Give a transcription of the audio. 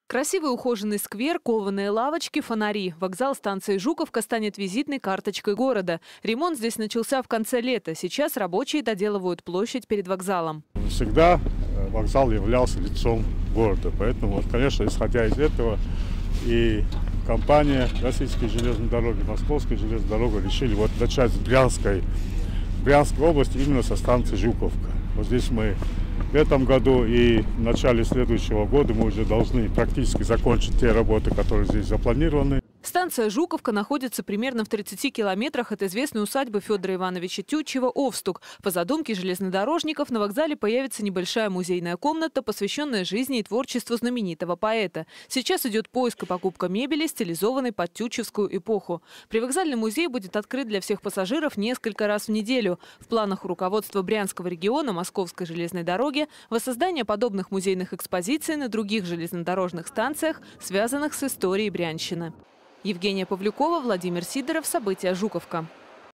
Красивый ухоженный сквер, кованые лавочки, фонари. Вокзал станции Жуковка станет визитной карточкой города. Ремонт здесь начался в конце лета. Сейчас рабочие доделывают площадь перед вокзалом. Всегда вокзал являлся лицом города. Поэтому, конечно, исходя из этого, и компания «Российские железные дороги», «Московская железная дорога» решили начать с Брянской области именно со станции Жуковка. Вот здесь мы в этом году и в начале следующего года мы уже должны практически закончить те работы, которые здесь запланированы. Станция Жуковка находится примерно в 30 километрах от известной усадьбы Федора Ивановича Тютчева «Овстук». По задумке железнодорожников на вокзале появится небольшая музейная комната, посвященная жизни и творчеству знаменитого поэта. Сейчас идет поиск и покупка мебели, стилизованной под тютчевскую эпоху. Привокзальный музей будет открыт для всех пассажиров несколько раз в неделю. В планах руководства Брянского региона Московской железной дороги воссоздание подобных музейных экспозиций на других железнодорожных станциях, связанных с историей Брянщины. Евгения Павлюкова, Владимир Сидоров. События Жуковка.